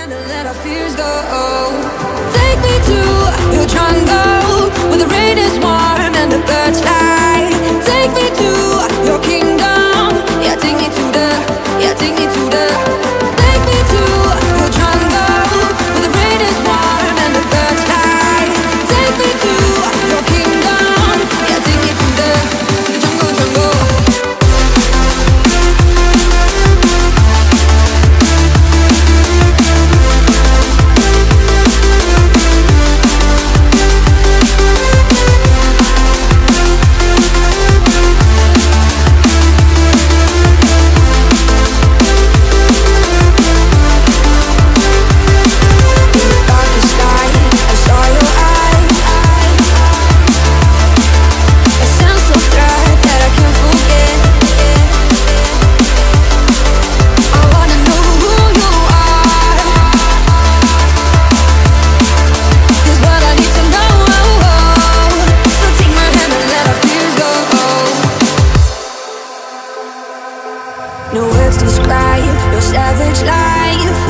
hand and let our fears go. Take me to your jungle, where the rain is warm and the birds fly. Take me to your kingdom. Yeah, take me to the, yeah, take me to the. Take me to your jungle, where the rain is warm and the birds fly. Take me to your kingdom. Yeah, take me to the jungle, jungle. No words to describe your savage life.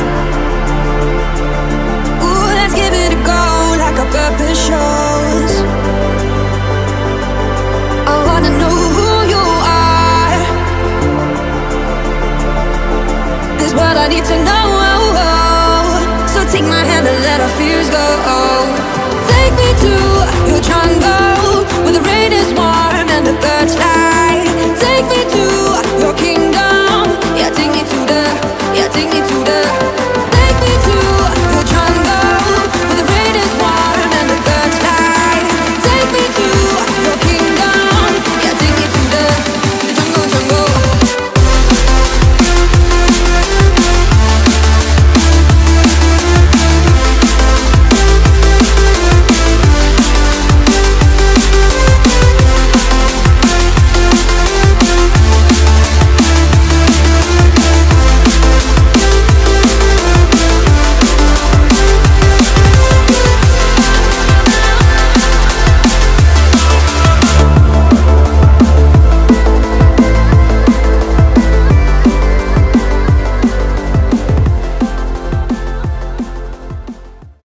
Ooh, let's give it a go like our purpose shows. I wanna know who you are. This what I need to know. So take my hand and let our fears go. Take me to your jungle.